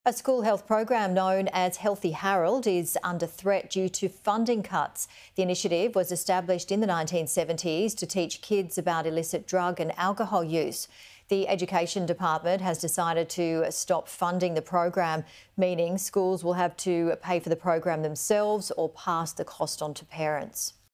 A school health program known as Healthy Harold is under threat due to funding cuts. The initiative was established in the 1970s to teach kids about illicit drug and alcohol use. The Education Department has decided to stop funding the program, meaning schools will have to pay for the program themselves or pass the cost on to parents.